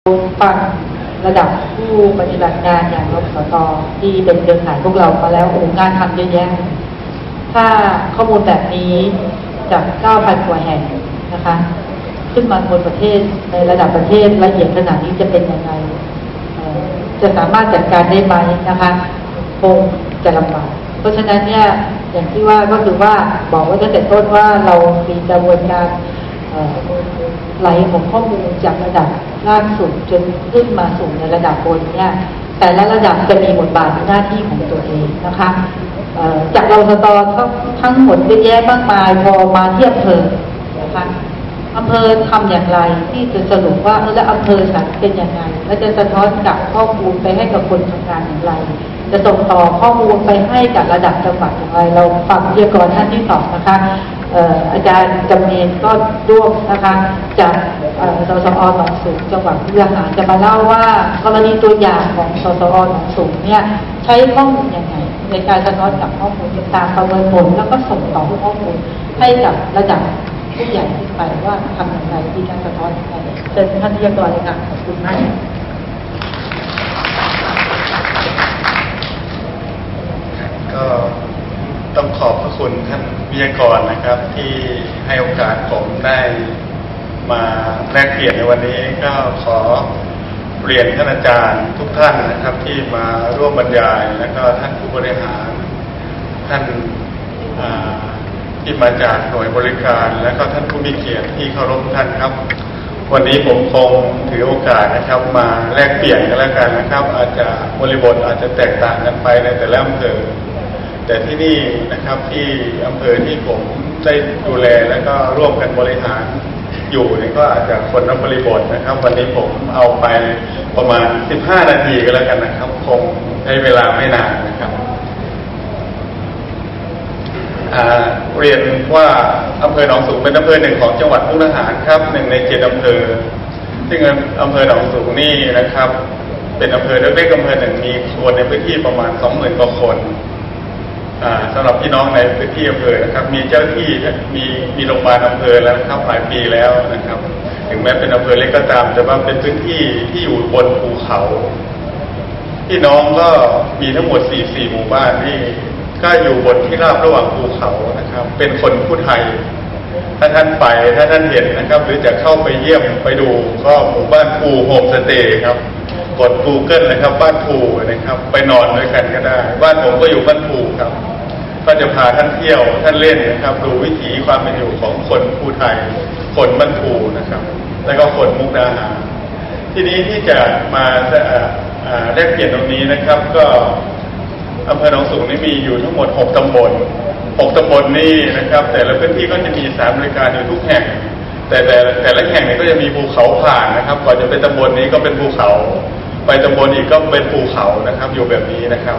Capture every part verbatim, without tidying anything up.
ฟังระดับผู้ปฏิบัติงานอย่างรสต.ที่เป็นเครือข่ายพวกเรามาแล้วโอ้งานทำเยอะแยะถ้าข้อมูลแบบนี้จาก เก้าพัน กว่าแห่งนะคะขึ้นมาบนประเทศในระดับประเทศละเอียดขนาดนี้จะเป็นยังไงจะสามารถจัดการได้ไหมนะคะคงจะลำบากเพราะฉะนั้นเนี่ยอย่างที่ว่าก็คือว่าบอกว่าตั้งแต่ต้นว่าเรามีกระบวนการไหลของข้อมูลจากระดับล่างสุดจนขึ้นมาสู่ในระดับบนเนี่ยแต่ละระดับจะมีบทบาทหน้าที่ของตัวเองนะคะจากเราสตอทั้งหมดเยอะแยะมากมายพอมาที่อำเภอนะคะอำเภอทำอย่างไรที่จะสรุปว่าแล้วอำเภอฉันเป็นยังไงและจะสะท้อนกลับข้อมูลไปให้กับคนทำงานอย่างไรจะส่งต่อข้อมูลไปให้กับระดับจังหวัดอย่างไรเราฟังวิทยากรท่านที่สองนะคะอาจารย์จำเนียนก็ร่วมนะคะจากสสอ.หนองสูงจังหวัดมุกดาหารจะมาเล่าว่ากรณีตัวอย่างของสสอ.หนองสูงเนี่ยใช้ข้อมูลยังไงในการสะท้อนกับข้อมูลต่างๆประเมินผลแล้วก็ส่งต่อข้อมูลให้กับระดับผู้ใหญ่ขึ้นไปว่าทำอย่างไรมีการสะท้อนอย่างไรเชิญท่านวิทยากรเลยค่ะขอบคุณมากก็ต้องขอบพระคุณท่านวิทยากรนะครับที่ให้โอกาสผมได้มาแลกเปลี่ยนในวันนี้ก็ขอเรียนท่านอาจารย์ทุกท่านนะครับที่มาร่วมบรรยายแล้วก็ท่านผู้บริหารท่านที่มาจากหน่วยบริการและก็ท่านผู้มีเกียรติที่เคารพท่านครับวันนี้ผมคงถือโอกาสนะครับมาแลกเปลี่ยนกันแล้วกันนะครับอาจจะบริบทอาจจะแตกต่างกันไปในแต่ละอำเภอแต่ที่นี่นะครับที่อำเภอที่ผมได้ดูแลแล้วก็ร่วมกันบริหารอยู่นี่ก็อาจจะคนละบริบทนะครับวันนี้ผมเอาไปประมาณสิบห้านาทีก็แล้วกันนะครับคงใช้เวลาไม่นานนะครับเรียนว่าอำเภอหนองสูงเป็นอำเภอหนึ่งของจังหวัดมุกดาหารครับหนึ่งในเจ็ดอำเภอซึ่งอำเภอหนองสูงนี่นะครับเป็นอำเภอเล็กๆอำเภอหนึ่งมีคนในพื้นที่ประมาณสองหมื่นกว่าคนสำหรับพี่น้องในพื้นที่อำเภอนะครับมีเจ้าที่มีมีโรงพยาบาลอำเภอแล้วครับหลายปีแล้วนะครับถึงแม้เป็นอำเภอเล็กก็ตามแต่ว่าเป็นพื้นที่ที่อยู่บนภูเขาพี่น้องก็มีทั้งหมดสี่สี่หมู่บ้านที่ก็อยู่บนที่ราบระหว่างภูเขานะครับเป็นคนพูดไทยถ้าท่านไปถ้าท่านเห็นนะครับหรือจะเข้าไปเยี่ยมไปดูก็หมู่บ้านภูโฮมสเตย์ครับกด Google นะครับบ้านภูนะครับไปนอนด้วยกันก็ได้บ้านผมก็อยู่บ้านภูครับก็จะพาท่านเที่ยวท่านเล่นนะครับดูวิถีความเป็นอยู่ของคนภูไทยคนบ้านภูนะครับแล้วก็คนมุกดาหารทีนี้ที่จะมาแลกเปลี่ยนตรงนี้นะครับก็อำเภอหนองสูงนี่มีอยู่ทั้งหมดหกตำบลหกตำบลนี่นะครับแต่ละพื้นที่ก็จะมีสถานบริการอยู่ทุกแห่งแต่แต่แต่ละแห่งเนี่ยก็จะมีภูเขาผ่านนะครับก่อนจะเป็นตำบลนี้ก็เป็นภูเขาไปตำบลอีกก็เป็นภูเขานะครับอยู่แบบนี้นะครับ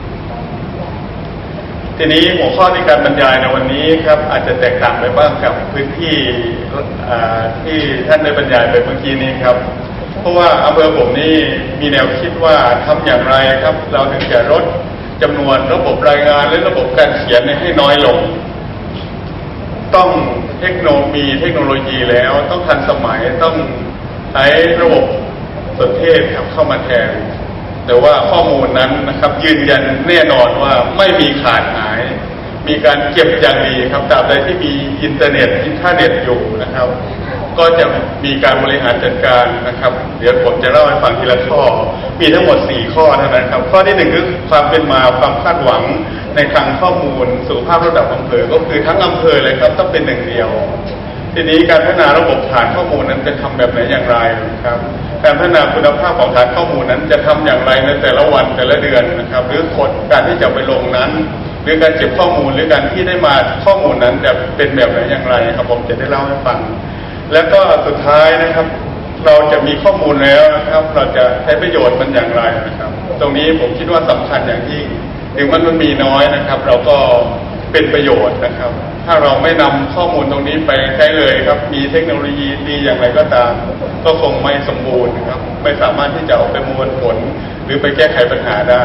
ทีนี้หัวข้อในการบรรยายในวันนี้ครับอาจจะแตกต่างไปบ้างกับพื้นที่ที่ท่านได้บรรยายไปเมื่อกี้นี้ครับเพราะว่าอำเภอผมนี่มีแนวคิดว่าทำอย่างไรครับเราถึงจะลดจำนวนระบบรายงานและระบบการเขียนให้น้อยลงต้องเทคโนโลยีเทคโนโลยีแล้วต้องทันสมัยต้องใช้ระบบสนเทศครับเข้ามาแทนแต่ว่าข้อมูลนั้นนะครับยืนยันแน่นอนว่าไม่มีขาดหายมีการเก็บอย่างดีครับตราบใดที่มีอินเทอร์เน็ตอินเทอร์เน็ตอยู่นะครับก็จะมีการบริหารจัดการนะครับเดี๋ยวผมจะเล่าให้ฟังทีละข้อมีทั้งหมดสี่ข้อเท่านั้นครับข้อที่หนึ่งคือความเป็นมาความคาดหวังในทางข้อมูลสุขภาพระดับอำเภอก็คือทั้งอำเภอเลยครับต้องเป็นหนึ่งเดียวทีนี้การพัฒนาระบบฐานข้อมูลนั้นจะทำแบบไหนอย่างไรนะครับการพัฒนาคุณภาพของฐานข้อมูลนั้นจะทำอย่างไรในแต่ละวันแต่ละเดือนนะครับหรือกฎการที่จะไปลงนั้นหรือการเก็บข้อมูลหรือการที่ได้มาข้อมูลนั้นจะเป็นแบบไหนอย่างไรครับผมจะได้เล่าให้ฟังแล้วก็สุดท้ายนะครับเราจะมีข้อมูลแล้วนะครับเราจะใช้ประโยชน์มันอย่างไรนะครับตรงนี้ผมคิดว่าสำคัญอย่างยิ่งถึงมันมันมีน้อยนะครับเราก็เป็นประโยชน์นะครับถ้าเราไม่นำข้อมูลตรงนี้ไปใช้เลยครับมีเทคโนโลยีดีอย่างไรก็ตามก็คงไม่สมบูรณ์ครับไม่สามารถที่จะเอาไปประมวลผลหรือไปแก้ไขปัญหาได้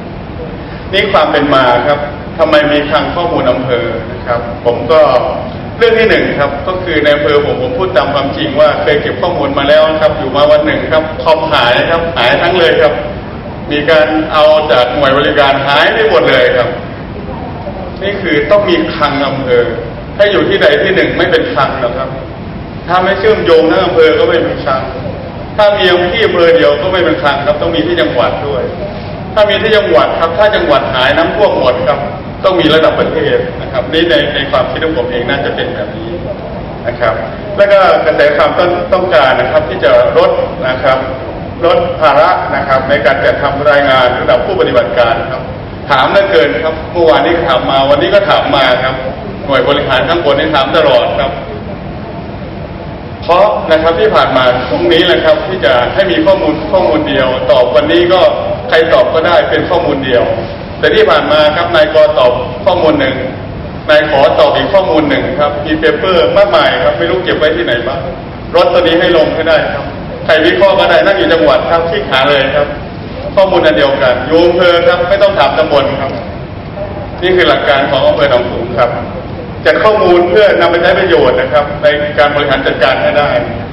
นี่ความเป็นมาครับทำไมมีคลังข้อมูลอำเภอนะครับผมก็เรื่องที่หนึ่งครับก็คือในอำเภอผมผมพูดตามความจริงว่าเคยเก็บข้อมูลมาแล้วครับอยู่มาวันหนึ่งครับคอมหายครับหายทั้งเลยครับมีการเอาจากหน่วยบริการหายไปหมดเลยครับนี่คือต้องมีคลังอำเภอถ้าอยู่ที่ใดที่หนึ่งไม่เป็นคลังนะครับถ้าไม่เชื่อมโยงทั้งอำเภอก็ไม่เป็นคลังถ้ามีที่อำเภอเดียวก็ไม่เป็นคลังครับต้องมีที่จังหวัดด้วยถ้ามีที่จังหวัดครับถ้าจังหวัดหายน้ำท่วมหมดครับต้องมีระดับประเทศนะครับนี่ในในความคิดของผมเองน่าจะเป็นแบบนี้นะครับแล้วก็กระแสความต้องต้องการนะครับที่จะลดนะครับลดภาระนะครับในการจัดทำรายงานระดับผู้ปฏิบัติการครับถามเหลือเกินครับเมื่อวานนี้ถามมาวันนี้ก็ถามมาครับหน่วยบริหารข้างบนนี่ถามตลอดครับเพราะนะครับที่ผ่านมาตรงนี้แหละครับที่จะให้มีข้อมูลข้อมูลเดียวตอบวันนี้ก็ใครตอบก็ได้เป็นข้อมูลเดียวแต่ที่ผ่านมาครับนายกตอบข้อมูลหนึ่งนายขอตอบอีกข้อมูลหนึ่งครับมีเปเปอร์มากมายครับไม่รู้เก็บไว้ที่ไหนบ้างรถตัวนี้ให้ลงให้ได้ครับใครวิเคราะห์ก็ได้นั่งอยู่จังหวัดครับที่หาเลยครับข้อมูลอันเดียวกันอยู่อำเภอครับไม่ต้องถามตำบลครับนี่คือหลักการของอำเภอหนองสูงครับจัดข้อมูลเพื่อนำไปใช้ประโยชน์นะครับในการบริหารจัดการให้ได้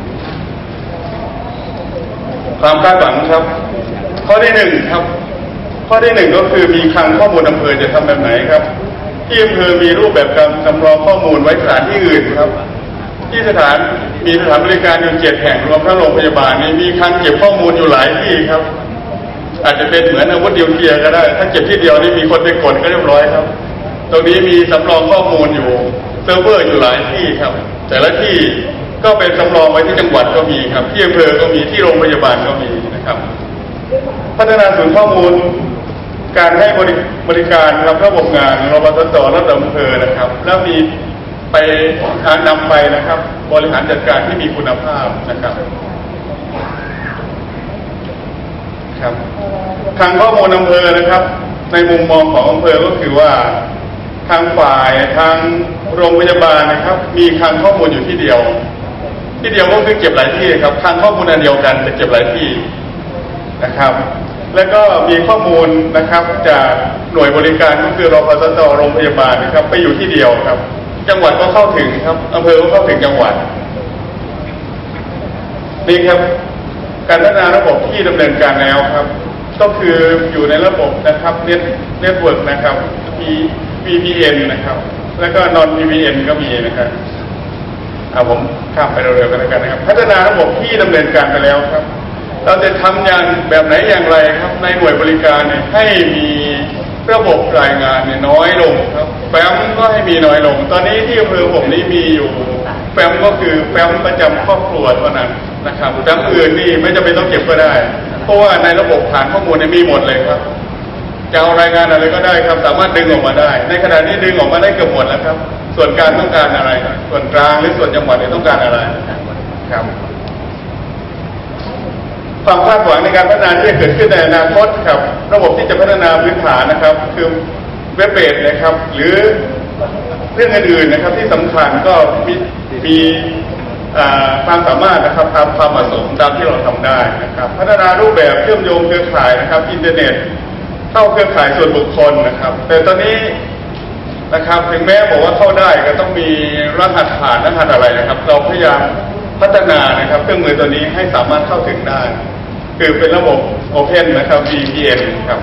ความคาดหวังครับข้อที่หนึ่งครับข้อที่หนึ่งก็คือมีคลังข้อมูลอำเภอจะทำแบบไหนครับที่อำเภอมีรูปแบบการจำลองข้อมูลไว้สถานที่อื่นครับที่สถานมีสถานบริการอยู่เจ็ดแห่งรวมทั้งโรงพยาบาลนี่มีคลังเก็บข้อมูลอยู่หลายที่ครับอาจจะเป็นเหมือนอาวุธนิวเคลียร์ก็ได้ถ้าเก็บที่เดียวนี่มีคนไปกดก็เรียบร้อยครับตรงนี้มีสำรองข้อมูลอยู่เซิร์ฟเวอร์อยู่หลายที่ครับแต่ละที่ก็เป็นสำรองไว้ที่จังหวัดก็มีครับที่อำเภอก็มีที่โรงพยาบาลก็มีนะครับพัฒนาศูนย์ข้อมูลการให้บริบริการรับระบบงานรปสสระดับอำเภอนะครับแล้วมีไปการนำไปนะครับบริหารจัดการที่มีคุณภาพนะครับครับทางข้อมูลอำเภอนะครับในมุมมองของอำเภอก็คือว่าทางฝ่ายทางโรงพยาบาลนะครับมีคลังข้อมูลอยู่ที่เดียวที่เดียวก็คือเก็บหลายที่ครับคลังข้อมูลอันเดียวกันแต่เก็บหลายที่นะครับแล้วก็มีข้อมูลนะครับจากหน่วยบริการก็คือรปสสโรงพยาบาลนะครับไปอยู่ที่เดียวครับจังหวัดก็เข้าถึงครับอำเภอก็เข้าถึงจังหวัดนี่ครับการพัฒนาระบบที่ดำเนินการแล้วครับก็คืออยู่ในระบบนะครับเน็ตเน็ตเวิร์กนะครับมี วี พี เอ็น นะครับแล้วก็ นอน วี พี เอ็น ก็มีนะครับเอาผมข้ามไปเร็วๆกันแล้วกันนะครับพัฒนาระบบที่ดำเนินการไปแล้วครับเราจะทำอย่างแบบไหนอย่างไรครับในหน่วยบริการเนี่ยให้มีระบบรายงานเนี่ยน้อยลงครับแฟ้มก็ให้มีน้อยลงตอนนี้ที่อำเภอผมนี้มีอยู่แฟ้มก็คือแฟ้มประจำครอบครัวเท่านั้นนะครับแฟ้มอื่นนี่ไม่จำเป็นต้องเก็บก็ได้เพราะว่าในระบบฐานข้อมูลเนี่ยมีหมดเลยครับจะเอารายงานอะไรก็ได้ครับสามารถดึงออกมาได้ในขณะนี้ดึงออกมาได้เกือบหมดแล้วครับส่วนกลางต้องการอะไรส่วนกลางหรือส่วนจังหวัดเนี่ยต้องการอะไรครับความคาดหวังในการพัฒนาที่จะเกิดขึ้นในอนาคตครับระบบที่จะพัฒนาพื้นฐานนะครับคือเว็บเบสนะครับหรือเรื่องอื่นๆนะครับที่สำคัญก็มีมีความสามารถนะครับตามความเหมาะสมตามที่เราทำได้นะครับพัฒนารูปแบบเชื่อมโยงเครือข่ายนะครับอินเทอร์เน็ตเข้าเครือข่ายส่วนบุคคลนะครับแต่ตอนนี้นะครับถึงแม้บอกว่าเข้าได้ก็ต้องมีรหัสผ่านรหัสอะไรนะครับเราพยายามพัฒนานะครับเครื่องมือตัวนี้ให้สามารถเข้าถึงได้คือเป็นระบบ Open นะครับ วี พี เอ็น ครับ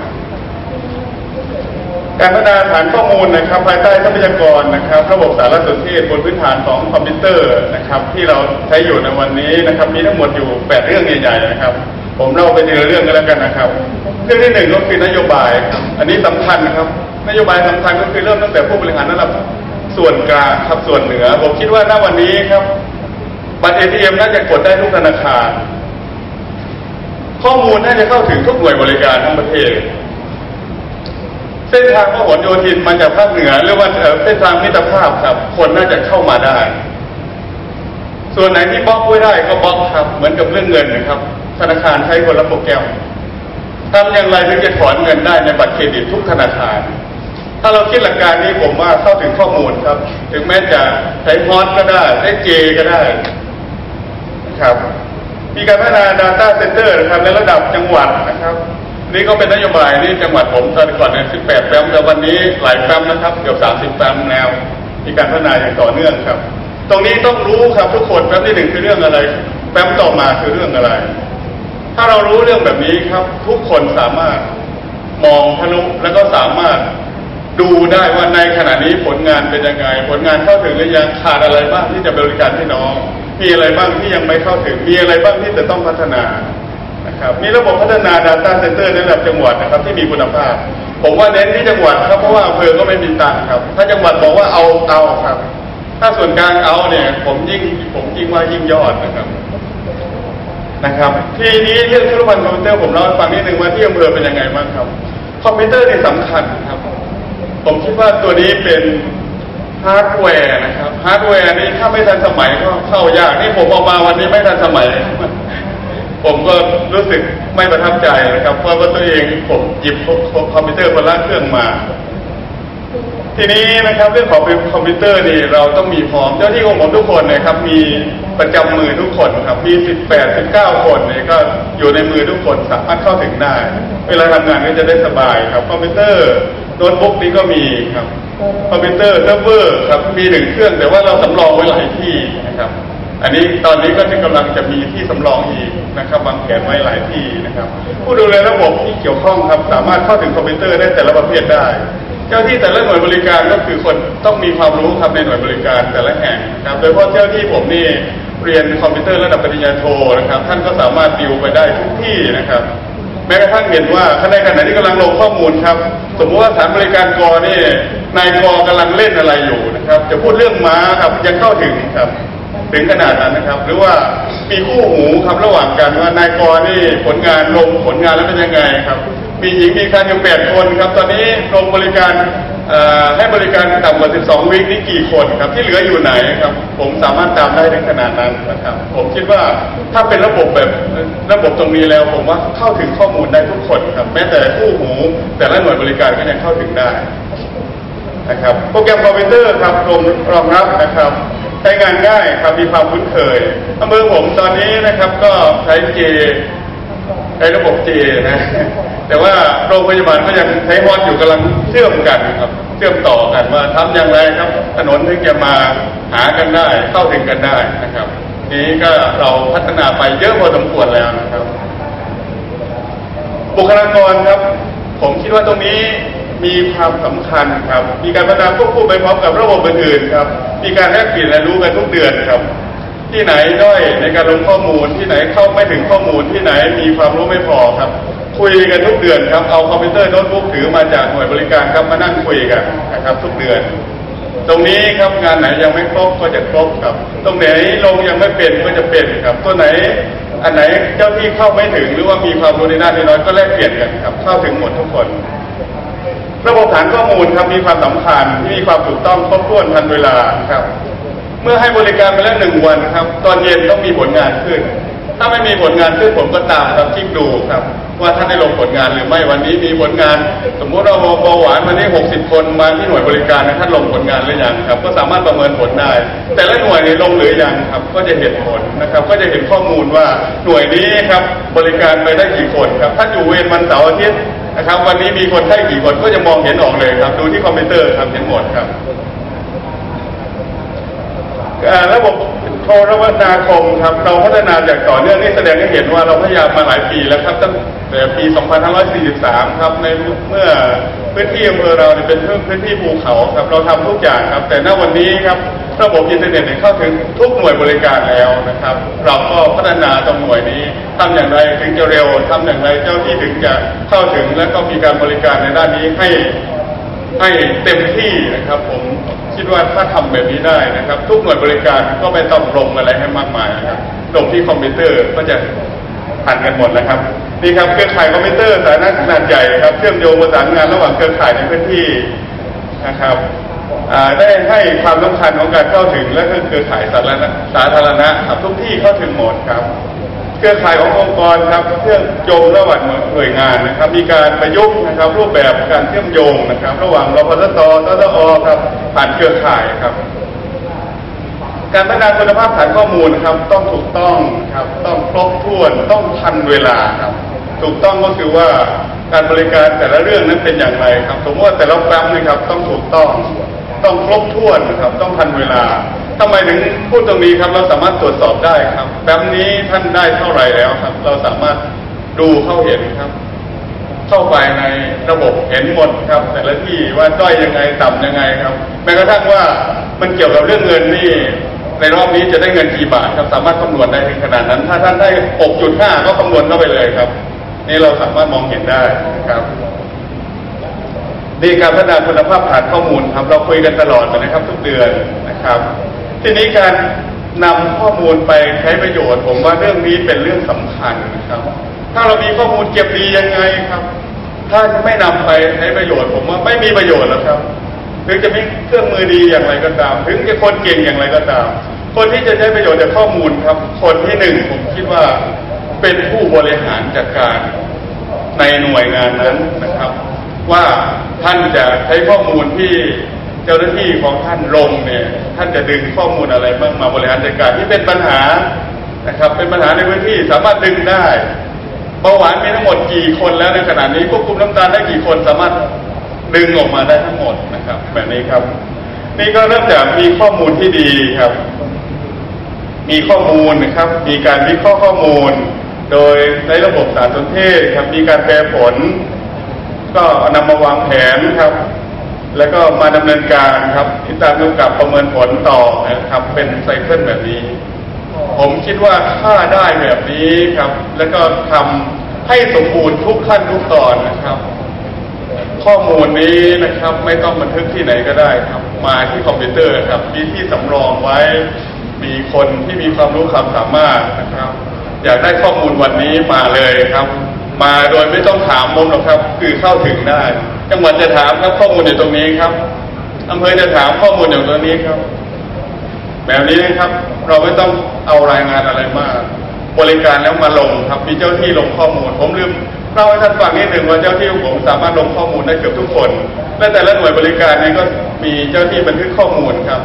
การพัฒนาฐานข้อมูลนะครับภายใต้ทรัพยากรนะครับระบบสารสนเทศบนพื้นฐานของคอมพิวเตอร์นะครับที่เราใช้อยู่ในวันนี้นะครับมีทั้งหมดอยู่แปดเรื่องใหญ่ๆนะครับผมเล่าไปทีละเรื่องกันแล้วกันนะครับเรื่องที่หนึ่งก็คือนโยบายครับอันนี้สำคัญนะครับนโยบายสำคัญก็คือเริ่มตั้งแต่ผู้บริหารระดับส่วนกลางครับส่วนเหนือผมคิดว่าณวันนี้ครับบัตร เอ ที เอ็ม น่าจะกดได้ทุกธนาคารข้อมูลน่าจะเข้าถึงทุกหน่วยบริการทั้งประเทศเส้นทางพหลโยธินมาจากภาคเหนือหรือว่าเส้นทางมิตรภาพครับคนน่าจะเข้ามาได้ส่วนไหนที่บล็อกไว้ได้ก็บล็อกครับเหมือนกับเรื่องเงินนะครับธนาคารใช้คนละโปรแกรมทำอย่างไรถึงจะถอนเงินได้ในบัตรเครดิตทุกธนาคารถ้าเราคิดหลักการนี้ผมว่าเข้าถึงข้อมูลครับถึงแม้จะใช้พอสก็ได้ใช้เจก็ได้ครับมีการพัฒนา Data Center นะครับในระดับจังหวัดนะครับนี่ก็เป็นนโยบายนี่จังหวัดผมตอนก่อนเนี่ยสิบแปดแฟ้มแต่วันนี้หลายแฟ้มนะครับเกือบสามสิบแฟ้มแล้วมีการพัฒนาอย่างต่อเนื่องครับตรงนี้ต้องรู้ครับทุกคนแฟ้มที่หนึ่งคือเรื่องอะไรแฟ้มต่อมาคือเรื่องอะไรถ้าเรารู้เรื่องแบบนี้ครับทุกคนสามารถมองทะลุแล้วก็สามารถดูได้ว่าในขณะนี้ผลงานเป็นยังไงผลงานเข้าถึงหรือยังขาดอะไรบ้างที่จะบริการพี่น้องมีอะไรบ้างที่ยังไม่เข้าถึงมีอะไรบ้างที่จะต้องพัฒนานะครับมีระบบพัฒนา Data Center ในระดับจังหวัดนะครับที่มีคุณภาพผมว่าเน้นที่จังหวัดครับเพราะว่าอำเภอก็ไม่มีตังค์ครับถ้าจังหวัดบอกว่าเอาเอาครับถ้าส่วนกลางเอาเนี่ยผมยิ่งผมยิ่งว่ายิ่งยอดนะครับนะครับทีนี้เรื่องธุรกิจคอมพิวเตอร์ผมเล่าให้ฟังนิดนึงว่าที่อำเภอเป็นยังไงบ้างครับคอมพิวเตอร์นี่สำคัญครับผมคิดว่าตัวนี้เป็นฮาร์ดแวร์นะครับฮาร์ดแวร์นี่ถ้าไม่ทันสมัยก็เข้ายากนี่ผมออกมาวันนี้ไม่ทันสมัยผมก็รู้สึกไม่ประทับใจนะครับเพราะว่าตัวเองผมหยิบคอมพิวเตอร์คนละเครื่องมาทีนี้นะครับเรื่องของคอมพิวเตอร์นี่เราต้องมีพร้อมเจ้าที่ของผมทุกคนนะครับมีประจำมือทุกคนครับมีสิบแปด สิบเก้าคนเนี่ยก็อยู่ในมือทุกคนสามารถเข้าถึงได้เวลาทำงานก็จะได้สบายครับคอมพิวเตอร์โน้ตบุ๊กนี้ก็มีครับคอมพิวเตอร์เซิร์ฟเวอร์ครับมีหนึ่งเครื่องแต่ว่าเราสำรองไว้หลายที่นะครับอันนี้ตอนนี้ก็จะกำลังจะมีที่สำรองอีกนะครับวางแผนไว้หลายที่นะครับผู้ดูแลระบบที่เกี่ยวข้องครับสามารถเข้าถึงคอมพิวเตอร์ได้แต่ละประเภทได้เจ้าที่แต่ละหน่วยบริการก็คือคนต้องมีความรู้ครับในหน่วยบริการแต่ละแห่งครับโดยเฉพาะเจ้าที่ผมนี่เรียนคอมพิวเตอร์ระดับปริญญาโทนะครับท่านก็สามารถดิวไปได้ทุกที่นะครับแม้กระทั่งเห็นว่าในขณะที่กำลังลงข้อมูลครับสมมติว่าสถานบริการกอนี่นายกกำลังเล่นอะไรอยู่นะครับจะพูดเรื่องม้าครับยังเข้าถึงครับถึงขนาดนั้นนะครับหรือว่ามีคู่หูครับระหว่างกันว่านายกนี่ผลงานลงผลงานแล้วเป็นยังไงครับมีหญิงมีชายอยู่แปดคนครับตอนนี้ลงบริการให้บริการต่ำกว่าสิบสองวิคนี้กี่คนครับที่เหลืออยู่ไหนครับผมสามารถตามได้ถึงขนาดนั้นนะครับผมคิดว่าถ้าเป็นระบบแบบระบบตรงนี้แล้วผมว่าเข้าถึงข้อมูลได้ทุกคนครับแม้แต่คู่หูแต่ละหน่วยบริการก็ยังเข้าถึงได้นะครับโปรแกรมคอมพิวเตอร์ครับรองรับนะครับใช้งานง่ายครับมีความคุ้นเคยอำเภอผมตอนนี้นะครับก็ใช้เจใช้ระบบเจนะแต่ว่าโรงพยาบาลก็ยังใช้ฮอตอยู่กำลังเชื่อมกันครับเชื่อมต่อกันว่าทำอย่างไรครับถนนถึงจะมาหากันได้เข้าถึงกันได้นะครับนี้ก็เราพัฒนาไปเยอะพอสมควรแล้วนะครับบุคลากรครับผมคิดว่าตรงนี้มีความสำคัญครับมีการพัฒนาควบคู่ไปพร้อมกับระบบอื่นๆครับมีการแลกเปลี่ยนและรู้กันทุกเดือนครับที่ไหนด้อยในการลงข้อมูลที่ไหนเข้าไม่ถึงข้อมูลที่ไหนมีความรู้ไม่พอครับคุยกันทุกเดือนครับเอาคอมพิวเตอร์โน้ตบุ๊กถือมาจากหน่วยบริการครับมานั่งคุยกันนะครับทุกเดือนตรงนี้ครับงานไหนยังไม่ครบก็จะครบครับตรงไหนลงยังไม่เป็นก็จะเป็นครับตัวไหนอันไหนเจ้าที่เข้าไม่ถึงหรือว่ามีความรู้ในด้านน้อยก็แลกเปลี่ยนกันครับเข้าถึงหมดทุกคนระบบฐานข้อมูลครับมีความสำคัญที่มีความถูกต้องครบถ้วนทันเวลาครับเมื่อให้บริการไปแล้วหนึ่งวันครับตอนเย็นต้องมีผลงานขึ้นถ้าไม่มีผลงานขึ้นผมก็ตามครับคลิกดูครับว่าท่านได้ลงผลงานหรือไม่วันนี้มีผลงานสมมุติเราเบาหวานวันนี้หกสิบคนมาที่หน่วยบริการนะท่านลงผลงานหรือยังครับก็สามารถประเมินผลได้แต่ละหน่วยนี้ลงหรือยังครับก็จะเห็นผลนะครับก็จะเห็นข้อมูลว่าหน่วยนี้ครับบริการไปได้กี่คนครับท่านอยู่เวรวันเสาร์อาทิตย์นะครับวันนี้มีคนไข้กี่คนก็จะมองเห็นออกเลยครับดูที่คอมพิวเตอร์ครับเห็นหมดครับระบบโทรคมนาคมครับเราพัฒนาจากต่อเนื่องนี่แสดงให้เห็นว่าเราพยายามมาหลายปีแล้วครับตั้งแต่ปีสองพันห้าร้อยสี่สิบสามครับในเมื่อพื้นที่อำเภอเราเป็นพื้นที่ภูเขาครับเราทำทุกอย่างครับแต่ณวันนี้ครับระบบอินเทอร์เน็ตเข้าถึงทุกหน่วยบริการแล้วนะครับเราก็พัฒนาตรงหน่วยนี้ทำอย่างไรถึงจะเร็วทำอย่างไรเจ้าที่ถึงจะเข้าถึงและก็มีการบริการในด้านนี้ให้ให้เต็มที่นะครับผมคิดว่าถ้าทำแบบนี้ได้นะครับทุกหน่วยบริการก็ไม่ต้องลงอะไรให้มากมายนะครับลงที่คอมพิวเตอร์ก็จะทันกันหมดแล้วครับนี่ครับเครือข่ายคอมพิวเตอร์สาธารณะขนาดใหญ่ครับเชื่อมโยงประสานงานระหว่างเครือข่ายในพื้นที่นะครับได้ให้ความสำคัญของการเข้าถึงและเครือข่ายสาธารณะสาธารณะครับทุกที่เข้าถึงหมดครับเครือข่ายขององค์กรครับเชื่อมโยงระหว่างหน่วยงานนะครับมีการประยุกต์นะครับรูปแบบการเชื่อมโยงนะครับระหว่างรพสต สตอครับผ่านเครือข่ายครับการพัฒนาคุณภาพฐานข้อมูลครับต้องถูกต้องครับต้องครบถ้วนต้องทันเวลาครับถูกต้องก็คือว่าการบริการแต่ละเรื่องนั้นเป็นอย่างไรครับสมมติว่าแต่ละแฟ้มนะครับต้องถูกต้องต้องครบถ้วนนะครับต้องทันเวลาทำไมถึงพูดตรงนี้ครับเราสามารถตรวจสอบได้ครับแบบนี้ท่านได้เท่าไหร่แล้วครับเราสามารถดูเข้าเห็นครับเข้าไปในระบบเห็นหมดครับแต่ละที่ว่าด้อยยังไงต่ำยังไงครับแม้กระทั่งว่ามันเกี่ยวกับเรื่องเงินนี่ในรอบนี้จะได้เงินกี่บาทครับสามารถคำนวณได้ถึงขนาดนั้นถ้าท่านได้ หกจุดห้า ก็คำนวณเข้าไปเลยครับนี่เราสามารถมองเห็นได้นะครับนี่การพัฒนาคุณภาพฐานข้อมูลครับเราคุยกันตลอดนะครับทุกเดือนนะครับทีนี้การนำข้อมูลไปใช้ประโยชน์ผมว่าเรื่องนี้เป็นเรื่องสำคัญนะครับถ้าเรามีข้อมูลเก็บดียังไงครับถ้าไม่นำไปใช้ประโยชน์ผมว่าไม่มีประโยชน์แล้วครับถึงจะมีเครื่องมือดีอย่างไรก็ตามถึงจะคนเก่งอย่างไรก็ตามคนที่จะใช้ประโยชน์จากข้อมูลครับคนที่หนึ่งผมคิดว่าเป็นผู้บริหารจัดการในหน่วยงานนั้นนะครับว่าท่านจะใช้ข้อมูลที่เจ้าหน้าที่ของท่านลงเนี่ยท่านจะดึงข้อมูลอะไรบ้างมาบริหารจัดการที่เป็นปัญหานะครับเป็นปัญหาในพื้นที่สามารถดึงได้เบาหวานมีทั้งหมดกี่คนแล้วในขณะนี้ควบคุมน้ำตาลได้กี่คนสามารถดึงออกมาได้ทั้งหมดนะครับแบบนี้ครับนี่ก็เริ่มจากมีข้อมูลที่ดีครับมีข้อมูลนะครับมีการวิเคราะห์ข้อมูลโดยในระบบสารสนเทศครับมีการแปลผลก็นำมาวางแผนครับแล้วก็มาดำเนินการครับติดตามกำกับประเมินผลต่อนะครับเป็นไซเคิลแบบนี้ผมคิดว่าถ้าได้แบบนี้ครับแล้วก็ทำให้สมบูรณ์ทุกขั้นทุกตอนนะครับข้อมูลนี้นะครับไม่ต้องบันทึกที่ไหนก็ได้ครับมาที่คอมพิวเตอร์ครับมีที่สำรองไว้มีคนที่มีความรู้ความสามารถนะครับอยากได้ข้อมูลวันนี้มาเลยครับมาโดยไม่ต้องถามผมหรอกครับคือเข้าถึงได้จังหวัดจะถามครับข้อมูลอยู่ตรงนี้ครับอำเภอจะถามข้อมูลอยู่ตรงนี้ครับแบบนี้นะครับเราไม่ต้องเอารายงานอะไรมากบริการแล้วมาลงครับมีเจ้าที่ลงข้อมูลผมลืมเล่าให้ท่านฟังนิดหนึ่งว่าเจ้าที่ของผมสามารถลงข้อมูลได้เกือบทุกคนและแต่ละหน่วยบริการนี้ก็มีเจ้าที่บันทึกข้อมูลครับ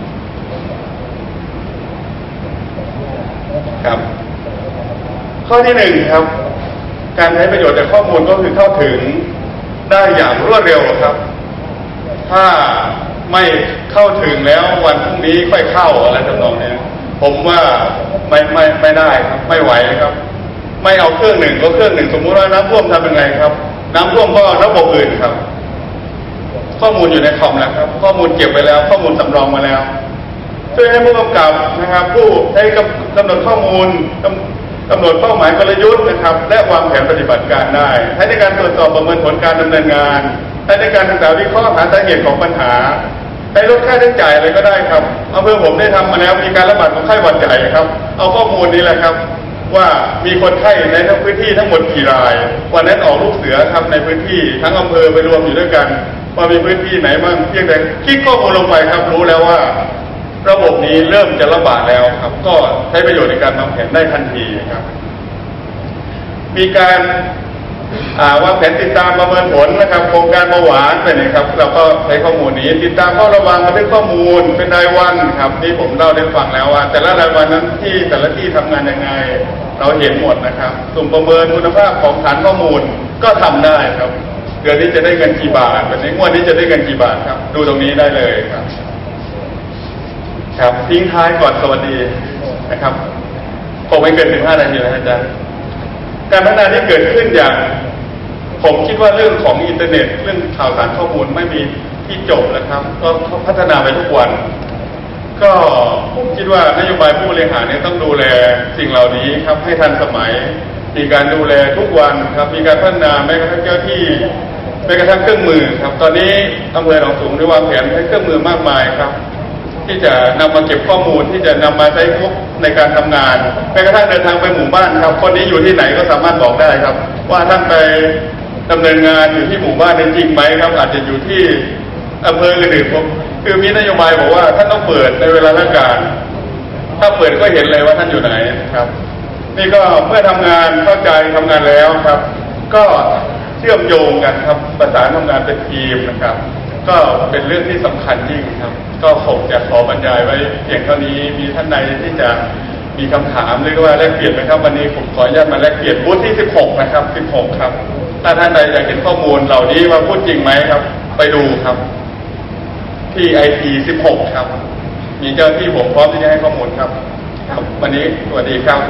ครับข้อที่หนึ่งครับการใช้ประโยชน์จากข้อมูลก็คือเข้าถึงได้อย่างรวดเร็วครับถ้าไม่เข้าถึงแล้ววันพรุ่งนี้ค่อยเข้าอะไรทำนองนี้ผมว่าไม่ไม่ไม่ได้ครับไม่ไหวครับไม่เอาเครื่องหนึ่งก็เครื่องหนึ่งสมมุติว่าน้ำท่วมทำยังไงครับน้ำท่วมก็ระบบอื่นครับข้อมูลอยู่ในคอมแล้วครับข้อมูลเก็บไว้แล้วข้อมูลสำรองมาแล้วช่วยให้ผู้กำกับนะครับผู้ให้กำหนดข้อมูลกำหนดเป้าหมายกลยุทธ์นะครับและวางแผนปฏิบัติการได้ใช้ในการตรวจสอบประเมินผลการดำเนินงานใช้ในการศึกษาวิเคราะห์หาสาเหตุของปัญหาใช้ลดค่าใช้จ่ายอะไรก็ได้ครับอำเภอผมได้ทำมาแล้วมีการระบาดของไข้หวัดใหญ่ครับเอาข้อมูลนี้แหละครับว่ามีคนไข้ในทั้งพื้นที่ทั้งหมดกี่รายวันนั้นออกลูกเสือครับในพื้นที่ทั้งอำเภอไปรวมอยู่ด้วยกันว่ามีพื้นที่ไหนบ้างเพียงแต่คลิกข้อมูลลงไปครับรู้แล้วว่าระบบนี้เริ่มจะระบาดแล้วครับก็ใช้ประโยชน์ในการวางแผนได้ทันทีครับมีการวางแผนติดตามประเมินผลนะครับโครงการเบาหวานเป็นนะครับเราก็ใช้ข้อมูลนี้ติดตามเฝ้าระวังบันทึกข้อมูลเป็นรายวันครับที่ผมเล่าได้ฟังแล้วว่าแต่ละรายวันนั้นที่แต่ละที่ทำงานยังไงเราเห็นหมดนะครับสุ่มประเมินคุณภาพของฐานข้อมูลก็ทำได้ครับเดือนนี้จะได้เงินกี่บาทแบบนี้งวดนี้จะได้เงินกี่บาทครับดูตรงนี้ได้เลยครับครับทิ้งท้ายก่อนสวัสดีนะครับคงไม่เกินถึงห้านาทีนะอาจารย์การพัฒนาที่เกิดขึ้นอย่างผมคิดว่าเรื่องของอินเทอร์เน็ตเรื่องข่าวสารข้อมูลไม่มีที่จบแล้วครับก็พัฒนาไปทุกวันก็ผมคิดว่านโยบายผู้บริหารเนี่ยต้องดูแลสิ่งเหล่านี้ครับให้ทันสมัยมีการดูแลทุกวันครับมีการพัฒนาแม้กระทั่งเจ้าที่แม้กระทั่งเครื่องมือครับตอนนี้อำเภอหนองสูงได้วางแผนให้เครื่องมือมากมายครับที่จะนำมาเก็บข้อมูลที่จะนำมาใช้ในการทำงานแม้กระทั่งเดินทางไปหมู่บ้านครับคนนี้อยู่ที่ไหนก็สามารถบอกได้ครับว่าท่านไปดำเนินงานอยู่ที่หมู่บ้านจริงไหมครับอาจจะอยู่ที่อำเภออื่นๆผมคือมีนโยบายบอกว่าท่านต้องเปิดในเวลาราชการถ้าเปิดก็เห็นเลยว่าท่านอยู่ไหนครับนี่ก็เมื่อทำงานเข้าใจทำงานแล้วครับก็เชื่อมโยงกันครับประสานทำงานเป็นทีมนะครับก็เป็นเรื่องที่สำคัญยิ่งครับก็คงจะขอบรรยายไว้เพียงเท่านี้มีท่านใดที่จะมีคำถามหรือว่าแลกเปลี่ยนไหมครับวันนี้ผมขออนุญาตมาแลกเปลี่ยนบูธที่สิบหกนะครับสิบหกครับถ้าท่านใดอยากเห็นข้อมูลเหล่านี้ว่าพูดจริงไหมครับไปดูครับที่ ไอ ที สิบหก ครับมีเจ้าที่ผมพร้อมที่จะให้ข้อมูลครับครับวันนี้สวัสดีครับ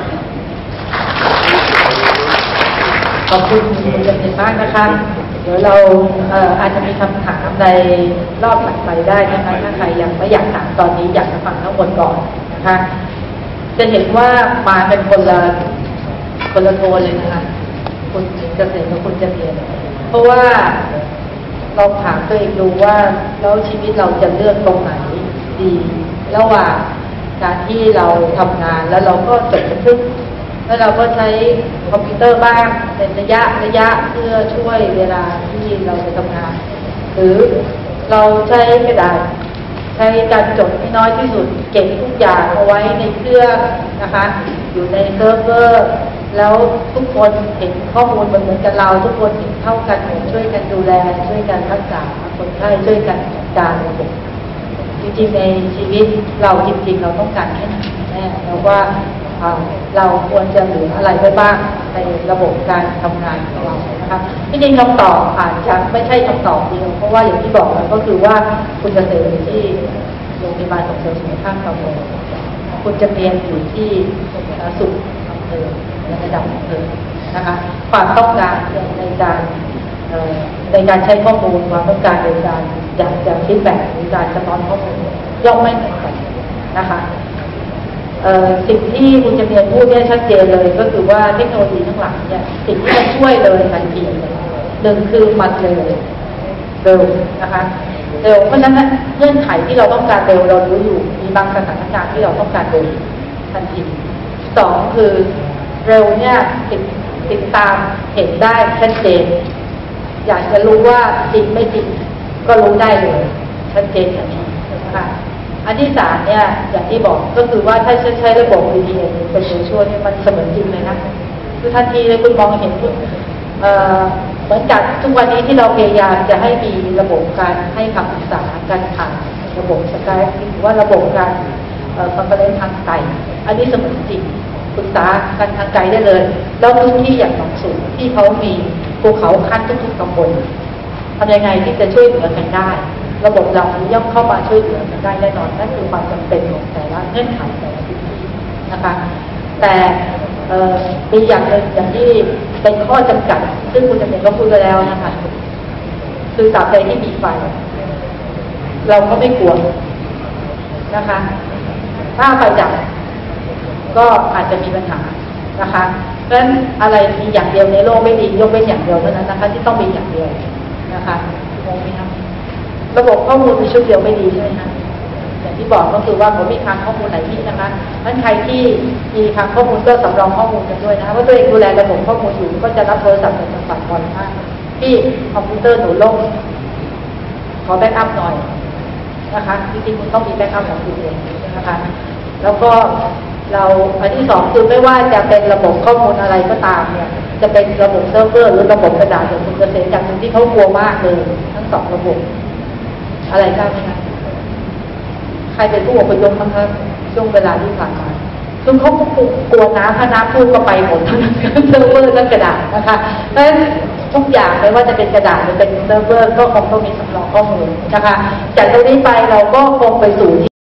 ขอบคุณคุณจำเป็นมากนะคะเดี๋ยวเราเอ่ออาจจะมีคำถามในรอบหลังไปได้นะคะถ้าใครยังไม่อยากถามตอนนี้อยากจะฟังทั้งหมดก่อนนะคะจะเห็นว่ามาเป็นคนละคนละโทนเลยนะคะคุณเกษตรกับคุณจำเป็นเพราะว่าลองถามตัวเองดูว่าแล้วชีวิตเราจะเลือกตรงไหนดีระหว่างการที่เราทำงานแล้วเราก็จดบันทึกแล้วเราก็ใช้คอมพิวเตอร์บ้างเป็นระยะระยะเพื่อช่วยเวลาที่เราจะทำงานหรือเราใช้กระดาษใช้การจดที่น้อยที่สุดเก็บทุกอย่างเอาไว้ในเครื่องนะคะอยู่ในเซิร์ฟเวอร์แล้วทุกคนเห็นข้อมูลเหมือนกันเราทุกคนเห็นเท่ากันหมดช่วยกันดูแลช่วยกันรักษาคนไข้ช่วยกันจัดการระบบจริงๆในชีวิตเราจริงๆเราต้องการแค่ไหนแน่แล้วว่าเราควรจะเหลืออะไรไปบ้างในระบบการทำงานของเรานะคะที่จริงคำตอบอาจจะไม่ใช่คำตอบเดียวเพราะว่าอย่างที่บอกแล้วก็คือว่าคุณจะเสริมที่โรงพยาบาลส่งเสริมสุขภาพอำเภอคุณจะเรียนอยู่ที่สุขอำเภอในระดับอำเภอนะคะความต้องการในการในการใช้ข้อมูลความต้องการในการอยากจะฟีดแบ็กหรือการสะท้อนข้อมูลย่อมไม่เหมือนกันนะคะสิ่งที่คุณจะเรียนพูดเนี่ยชัดเจนเลยก็คือว่าเทคโนโลยีทั้งหลายเนี่ยสิ่งที่มันช่วยเลยทันทีหนึ่งคือมันเร็วเร็วนะคะเร็วเพราะฉะนั้นเงื่อนไขที่เราต้องการเร็วเรารู้อยู่มีบางสถานการณ์ที่เราต้องการเร็วทันทีสองคือเร็วเนี่ยติดติดตามเห็นได้ชัดเจนอยากจะรู้ว่าจริงไม่จริงก็รู้ได้เลยชัดเจนทันทีนะคะอันที่สามเนี่ยอย่างที่บอกก็คือว่าถ้าใช้ระบบ วี ดี เอ็น เป็นตัวช่วยเนี่ยมันเสมือนจริงเลยนะคือทันทีเลยคุณมองเห็นเหมือนกับทุกวันนี้ที่เราพยายามจะให้มีระบบการให้คำปรึกษาการผ่านระบบสกายหรือว่าระบบการคอนเฟอเรนซ์ทางไกลอันนี้เสมือนจริงปรึกษากันทางไกลได้เลยแล้วพื้นที่อย่างหนองสูงที่เขามีภูเขาขั้นทุกๆตำบลทำยังไงที่จะช่วยเหลือกันได้ระบบเราย่อมเข้ามาช่วยเหลือกันได้แน่นอนนั่นคือความจำเป็นของแต่ละเงื่อนไขแต่ละพื้นที่นะคะแต่มีอย่างหนึ่งอย่างที่เป็นข้อจำกัดซึ่งคุณจำเป็นก็พูดไปแล้วนะคะคือตราบใดที่มีไฟเราก็ไม่กลัวนะคะถ้าไฟดับก็อาจจะมีปัญหานะคะเพราะฉะนั้นอะไรมีอย่างเดียวในโลกไม่ดียกเว้นอย่างเดียวเท่านั้นนะคะที่ต้องมีอย่างเดียวนะคะงงไหมคะระบบข้อมูลมีชุดเดียวไม่ดีใช่ไหมคะอย่างที่บอกก็คือว่าผมมีคลังข้อมูลหลายที่นะคะงั้นใครที่มีคลังข้อมูลก็สำรองข้อมูลกันด้วยนะคะว่าตัวเองดูแลระบบข้อมูลอยู่ก็จะรับโทรศัพท์จากจังหวัดบ่อยมากที่คอมพิวเตอร์หนูล่มขอแบ็กอัพหน่อยนะคะจริงๆคุณต้องมีแบ็กอัพของคุณเองนะคะแล้วก็เราอันที่สองคือไม่ว่าจะเป็นระบบข้อมูลอะไรก็ตามเนี่ยจะเป็นระบบเซิร์ฟเวอร์หรือระบบกระดาษอย่างคุณเกษตรอย่างหนึ่งที่เขากลัวมากเลยทั้งสองระบบอะไรทราบไหมคะใครเป็นผู้อพยพบ้างคะช่วงเวลาที่ผ่านมาซึ่งเขากลัวน้ำถ้าน้ำท่วมก็ไปหมดทั้งเซิร์ฟเวอร์และกระดาษนะคะเพราะฉะนั้นทุกอย่างไม่ว่าจะเป็นกระดาษหรือเป็นเซิร์ฟเวอร์ก็คงต้องมีสำรองข้อมูลนะคะจากตรงนี้ไปเราก็คงไปสู่